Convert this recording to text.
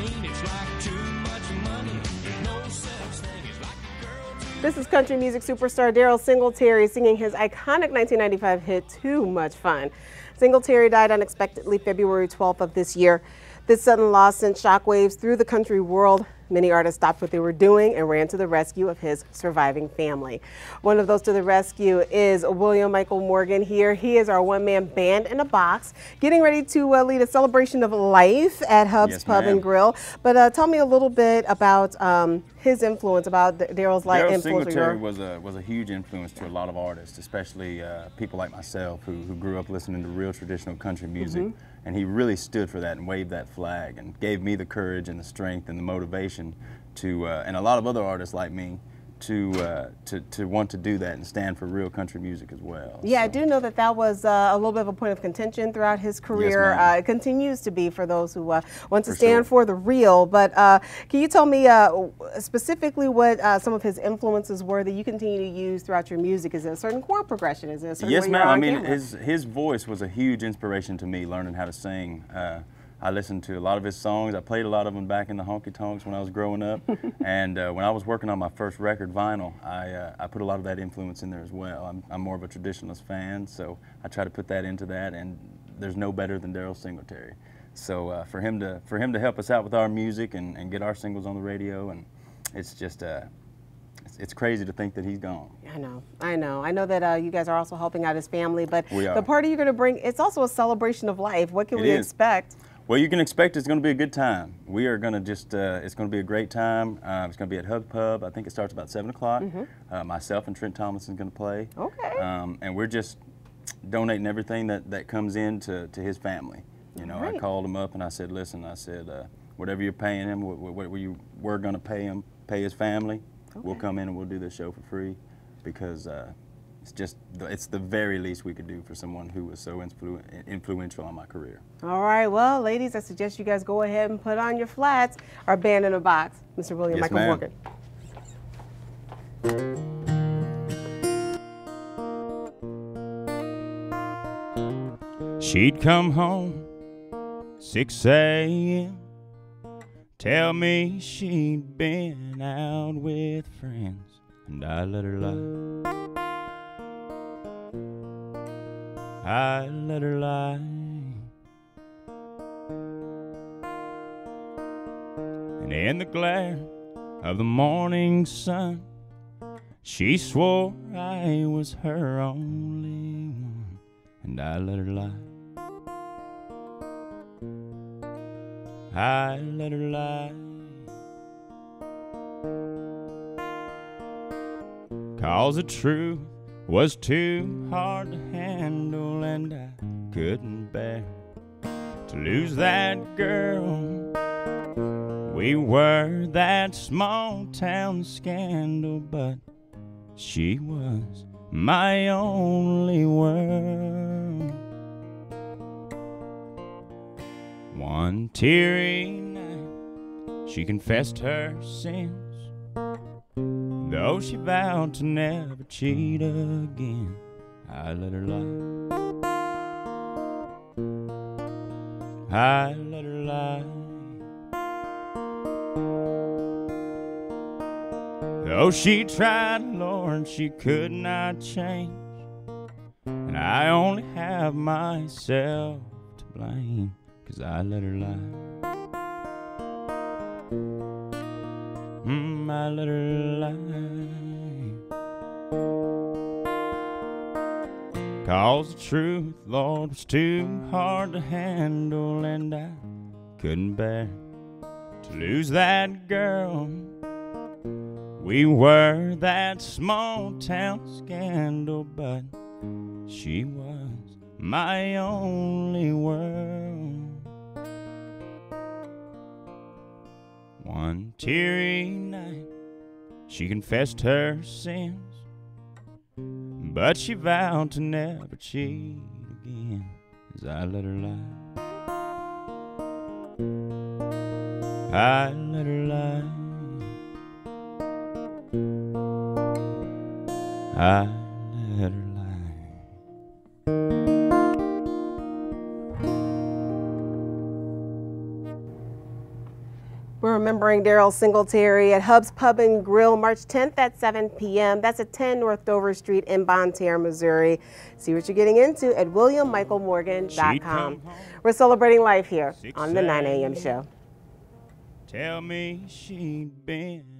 It's like too much money. There's no such thing as like a girl. This is country music superstar Darrell Singletary singing his iconic 1995 hit, Too Much Fun. Singletary died unexpectedly February 12th of this year. This sudden loss sent shockwaves through the country world. Many artists stopped what they were doing and ran to the rescue of his surviving family. One of those to the rescue is William Michael Morgan here. He is our one-man band in a box, getting ready to lead a celebration of life at Hub's Pub and Grill. But tell me a little bit about his influence, about Darrell's life influence. Singletary was a huge influence to a lot of artists, especially people like myself who grew up listening to real traditional country music. And he really stood for that and waved that flag and gave me the courage and the strength and the motivation to, and a lot of other artists like me, to want to do that and stand for real country music as well. Yeah, so. I do know that that was a little bit of a point of contention throughout his career. Yes, it continues to be for those who want to stand for the real. But can you tell me specifically what some of his influences were that you continue to use throughout your music? Is it a certain chord progression? Is it a certain Yes, way ma'am. you're on I mean, camera? his voice was a huge inspiration to me, learning how to sing. I listened to a lot of his songs. I played a lot of them back in the honky tonks when I was growing up. And when I was working on my first record, Vinyl, I put a lot of that influence in there as well. I'm more of a traditionalist fan, so I try to put that into that, and there's no better than Darrell Singletary. So for him to help us out with our music and get our singles on the radio, and it's just it's crazy to think that he's gone. I know that you guys are also helping out his family, but We are. the party you're going to bring, it's also a celebration of life. What can we expect? Well, you can expect it's going to be a good time. We are going to just, it's going to be a great time. It's going to be at Hub Pub. I think it starts about 7 o'clock. Myself and Trent Thomason going to play. Okay. And we're just donating everything that comes in to his family. You know, I called him up and I said, listen, whatever you're paying him, we're going to pay his family. We'll come in and we'll do this show for free because it's the very least we could do for someone who was so influential on my career. All right, well, ladies, I suggest you guys go ahead and put on your flats. Our band in a box, Mr. William Michael Morgan. She'd come home 6 a.m. Tell me she'd been out with friends, and I let her lie. I let her lie. And in the glare of the morning sun, she swore I was her only one, and I let her lie. I let her lie. 'Cause the truth was too hard to handle, and I couldn't bear to lose that girl. We were that small town scandal, but she was my only world. One teary night, she confessed her sins, though she vowed to never cheat again. I let her lie. I let her lie. Though she tried, Lord, she could not change, and I only have myself to blame, 'cause I let her lie. I let her lie. 'Cause the truth, Lord, was too hard to handle, and I couldn't bear to lose that girl. We were that small town scandal, but she was my only world. One teary night, she confessed her sins, but she vowed to never cheat again, as I let her lie. I let her lie. I let her lie. We're remembering Daryl Singletary at Hub's Pub and Grill March 10th at 7 p.m. That's at 10 North Dover Street in Bonne Terre, Missouri. See what you're getting into at WilliamMichaelMorgan.com. We're celebrating life here on the 9 a.m. show. Tell me she'd been